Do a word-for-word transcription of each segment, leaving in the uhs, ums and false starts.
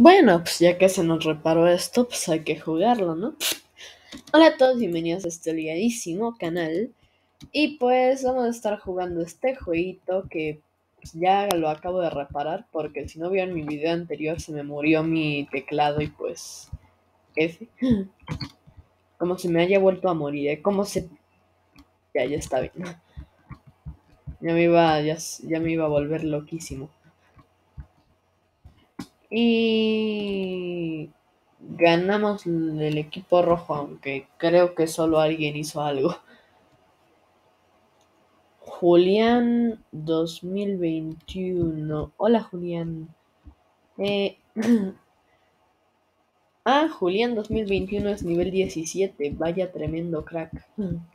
Bueno, pues ya que se nos reparó esto, pues hay que jugarlo, ¿no? Hola a todos, bienvenidos a este ligadísimo canal. Y pues vamos a estar jugando este jueguito que pues, ya lo acabo de reparar, porque si no vieron mi video anterior se me murió mi teclado y pues F. Como se me haya vuelto a morir, ¿eh? Como se... Ya, ya está bien. Ya me iba, ya, ya me iba a volver loquísimo. Y ganamos el equipo rojo, aunque creo que solo alguien hizo algo. Julián dos mil veintiuno. Hola, Julián. Eh, ah, Julián dos mil veintiuno es nivel diecisiete. Vaya tremendo crack.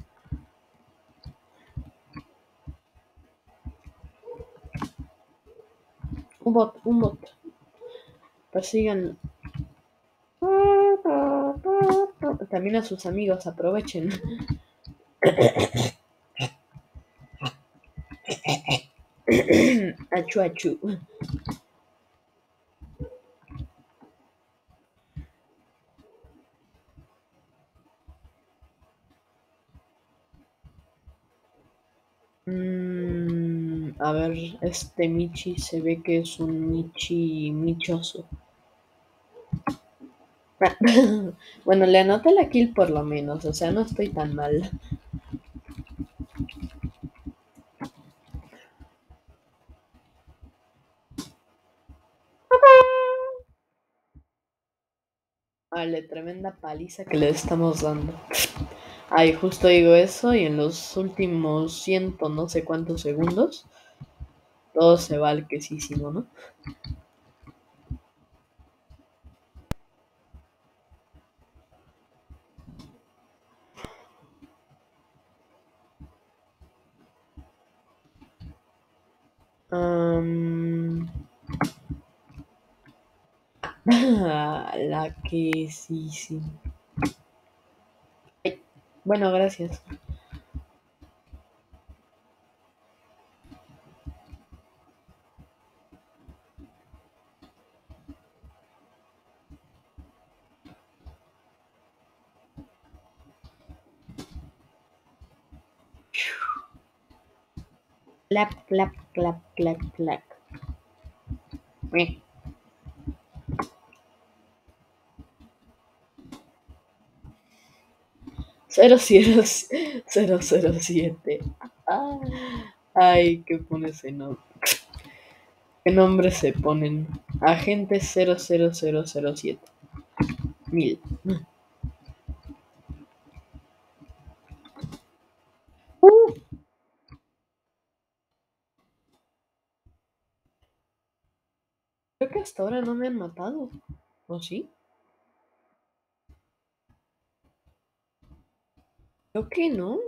Un bot, un bot. Persigan. También a sus amigos, aprovechen. Achu, achu. Mm, a ver, este Michi se ve que es un Michi michoso. Bueno, le anoté la kill por lo menos, o sea, no estoy tan mal. Vale, tremenda paliza que le estamos dando. Ay, justo digo eso y en los últimos ciento no sé cuántos segundos todo se va al quesísimo, ¿no? Um... La que sí, sí. Ay, bueno, gracias. Clap, clap, clap, clap, clap. Cero cero cero cero siete. Ah, ay, ¿qué pone ese nombre? ¿Qué nombres se ponen? Agente cero cero cero cero siete. Mil. Uh, creo que hasta ahora no me han matado. ¿O sí? Creo que no.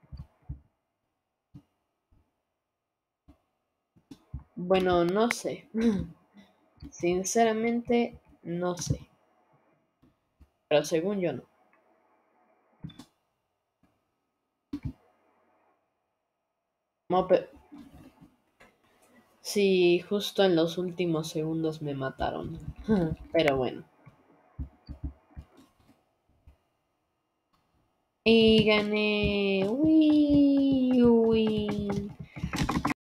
Bueno, no sé. Sinceramente, no sé. Pero según yo no. No, pe- sí, justo en los últimos segundos me mataron. Pero bueno. Y gané. Uy, uy.